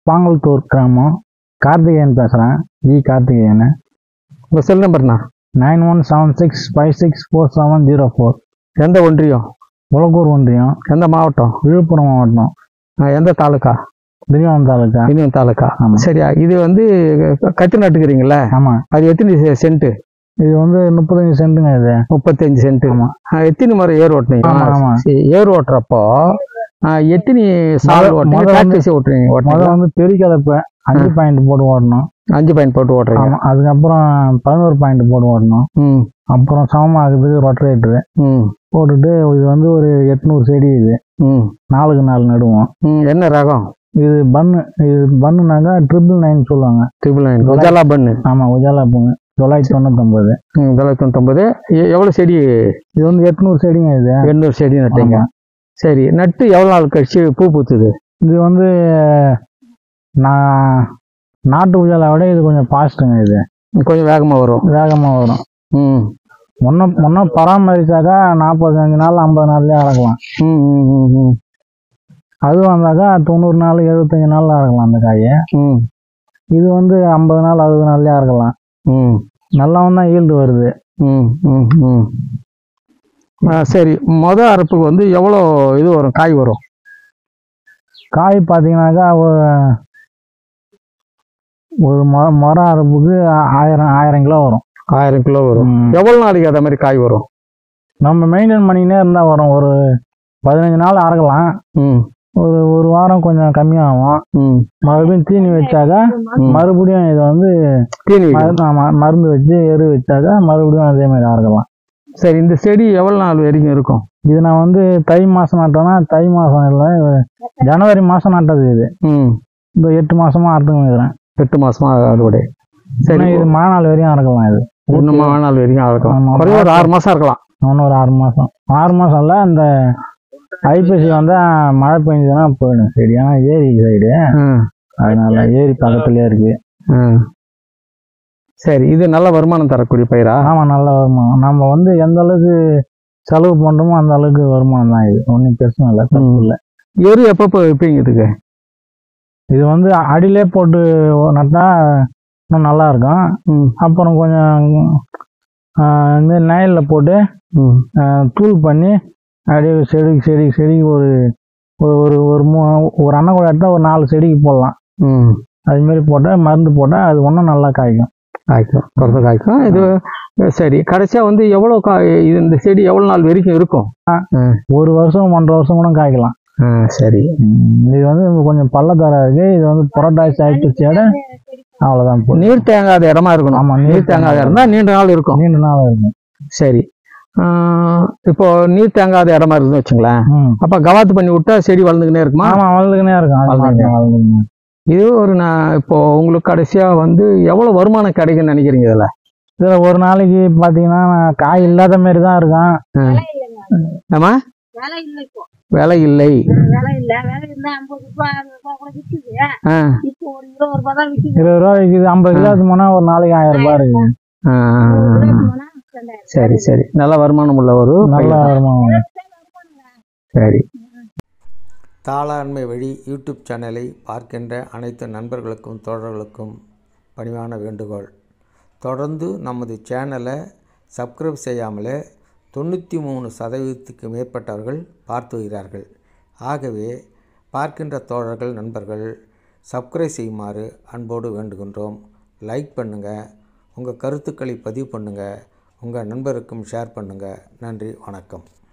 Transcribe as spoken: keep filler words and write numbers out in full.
பாங்கல்தூர் கிராமம். கார்த்திகேயன் பேசுகிறேன். ஜி கார்த்திகேயன். உங்கள் செல் நம்பர்ண்ணா? Nine one seven six five six four seven zero four. எந்த ஒன்றியம்? உலகூர் ஒன்றியம். எந்த மாவட்டம்? விழுப்புரம் மாவட்டம். எந்த தாலுக்கா? திண்டிவனம் தாலுக்கா. திண்டிவனம் தாலுக்கா. ஆமாம். சரியா, இது வந்து கத்தி நட்டுக்கிறீங்களா? ஆமாம். அது எத்தனை சென்ட்டு? இது வந்து முப்பத்தஞ்சு சென்ட்டுங்க. இது முப்பத்தஞ்சு சென்ட்டு. ஆமாம். எத்தனை முறை ஏர் ஓட்டுனீங்க? ஆமாம். ஏர் ஓட்டுறப்போ எத்தனை சால் ஓட்டுறீங்க? ஓட்டுறீங்க முதல்ல வந்து பெரிய கலப்பை அஞ்சு பாயிண்ட் போட்டு ஓடணும். அஞ்சு பாயிண்ட் போட்டு ஓட்டுறீங்க. அதுக்கப்புறம் பதினோரு பாயிண்ட் போட்டு ஓடணும். ம். அப்புறம் சமமாகுதுக்கு ரொட்டரேட்டரு ம் போட்டுட்டு இது வந்து ஒரு எட்நூறு செடி. இது ம் நாலுக்கு நாலு நடுவோம். ம் என்ன ரகம் இது? பன்னு. இது பண்ணுனாக்கா ட்ரிபிள் நைன் சொல்லுவாங்க. Triple nine Ujala bun. ஆமாம், உஜாலா பன்னு. தொள்ளாயிரத்தி தொண்ணூத்தொம்பது. ம் தொள்ளாயிரத்தி தொண்ணூத்தொம்பது. எவ்வளோ செடி இது? வந்து எட்நூறு செடிங்க. இது எண்ணூறு செடி நட்டீங்க. சரி, நட்டு எவ்வளோ நாள் கழிச்சு பூ பூத்துது? இது வந்து நான் நாட்டு உஜாலா விட இது கொஞ்சம் ஃபாஸ்ட்டுங்க. இது கொஞ்சம் வேகமாக வரும். வேகமாக வரும். ம் முன்ன முன்ன பராமரிச்சாக்கா நாற்பத்தஞ்சு நாள் ஐம்பது நாள்லேயே அறக்கலாம். ம் ம் ம் அது வந்தாக்கா தொண்ணூறு நாள் எழுபத்தஞ்சு நாளில் அறக்கலாம் அந்த காயை. ம் இது வந்து ஐம்பது நாள் அறுபது நாள்லேயே அறக்கலாம். ம் நல்லாவும் தான் ஈல்டு வருது. ம் ம் ம் சரி, மொதல் அறுப்புக்கு வந்து எவ்வளோ இது வரும், காய் வரும்? காய் பார்த்தீங்கன்னாக்கா ஒரு ஒரு மொ மரம் அறுப்புக்கு ஆயிரம் ஆயிரம் கிலோ வரும். ஆயிரம் கிலோ வரும். எவ்வளோ நாளைக்கு அதே மாதிரி காய் வரும்? நம்ம மெயின்டைன் பண்ணிக்கினே இருந்தால் வரும். ஒரு பதினஞ்சு நாள் அறக்கலாம். ம் ஒரு ஒரு வாரம் கொஞ்சம் கம்மியாகும். ம் மறுபடியும் தீனி வச்சாக்கா மறுபடியும் இதை வந்து தீனி மருந்து வச்சு எரு வச்சாக்கா மறுபடியும் அதே மாதிரி அறக்கலாம். சரி, இந்த செடி எவ்வளோ நாள் வரைக்கும் இருக்கும்? இது நான் வந்து தை மாதம் நட்டோன்னா, தை மாதம் இல்லை ஜனவரி மாதம் நட்டது. இது ம் இப்போ எட்டு மாதமாக அறுத்துக்கிறேன். எட்டு மாதமா அறுவடை. சரி, இது மழை நாள் வரையும் அறுக்கலாம். இது இன்னும் மழை நாள் வரைக்கும் அறுக்கலாம். குறைய ஒரு ஆறு மாதம் இருக்கலாம். இன்னும் ஒரு ஆறு மாதம் ஆறு மாதம் இல்லை. அந்த ஐப்பசி வந்தால் மழை பெஞ்சதுன்னா போயிடும் செடி. ஏன்னா ஏரி சைடு, அதனால ஏரி பக்கத்துலேயே இருக்கு. சரி, இது நல்ல வருமானம் தரக்கூடிய பயிரா? ஆமாம், நல்ல வருமானம். நம்ம வந்து எந்த அளவுக்கு செலவு பண்ணுறோமோ அந்த அளவுக்கு வருமானம் தான். இது ஒன்றும் பிரச்சனை இல்லை, தப்பு இல்லை. எரு எப்பப்போ வைப்பீங்க இதுக்கு? இது வந்து அடியிலே போட்டு நட்டா இன்னும் நல்லா இருக்கும். அப்புறம் கொஞ்சம் இந்த நயலில் போட்டு தூள் பண்ணி அப்படியே செடிக்கு செடிக்கு செடிக்கு ஒரு ஒரு ஒரு மூ ஒரு அண்ணன் கூட எடுத்தால் ஒரு நாலு செடிக்கு போடலாம். அதுமாரி போட்டால் மருந்து போட்டால் அது ஒன்றும் நல்லா காய்க்கும். காய்க்கும், குறைந்த காய்க்கும். இது சரி, கடைசியாக வந்து எவ்வளோ காய் இது? இந்த செடி எவ்வளோ நாள் வரைக்கும் இருக்கும்? ஒரு வருஷம் ஒன்றரை வருஷம் கூட காய்க்கலாம். சரி, இது வந்து கொஞ்சம் பள்ளத்தரம் இருக்குது. இது வந்து புரட்டாசி ஆயிடுச்சோட அவ்வளோதான். நீர் தேங்காத இடமா இருக்கணும். ஆமாம், நீர் தேங்காத இடம்னா நீண்ட நாள் இருக்கும். நீண்ட நாள் இருக்கும். சரி, இப்போ நீர் தேங்காத இடமா இருக்குன்னு வச்சுங்களேன். அப்போ கவாத்து பண்ணி விட்டா செடி வளர்ந்துக்கினே இருக்குமா? ஆமாம், வளர்ந்துக்கினே இருக்கும். இது ஒரு நான் இப்போ உங்களுக்கு கடைசியாக வந்து எவ்வளோ வருமானம் கிடைக்குன்னு நினைக்கிறீங்க? இதில் இதில் ஒரு நாளைக்கு பார்த்தீங்கன்னா காய் இல்லாத மாரி தான் இருக்கும். ஆமா, விலை இல்லை. இருபது ரூபா விற்கிது. ஐம்பது கிலோ போனால் ஒரு நாளைக்கு ஆயிரம் ரூபாய் இருக்கு. சரி சரி, நல்ல வருமானம் உள்ள ஒரு நல்ல வருமானம். சரி. தாளாண்மை வழி யூடியூப் சேனலை பார்க்கின்ற அனைத்து நண்பர்களுக்கும் தோழர்களுக்கும் பணிவான வேண்டுகோள். தொடர்ந்து நமது சேனலை சப்ஸ்கிரைப் செய்யாமலே தொண்ணூற்றி மூணு சதவீதத்துக்கு மேற்பட்டவர்கள் பார்த்து வருகிறார்கள். ஆகவே பார்க்கின்ற தோழர்கள் நண்பர்கள் சப்ஸ்கிரைப் செய்யுமாறு அன்போடு வேண்டுகின்றோம். லைக் பண்ணுங்கள், உங்கள் கருத்துக்களை பதிவு பண்ணுங்கள், உங்கள் நண்பருக்கும் ஷேர் பண்ணுங்கள். நன்றி, வணக்கம்.